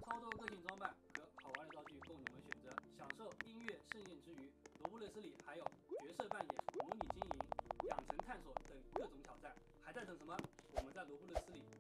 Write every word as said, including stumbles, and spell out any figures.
超多个性装扮和好玩的道具供你们选择，享受音乐盛宴之余，罗布勒斯里还有角色扮演、模拟经营、养成探索等各种挑战，还在等什么？我们在罗布勒斯里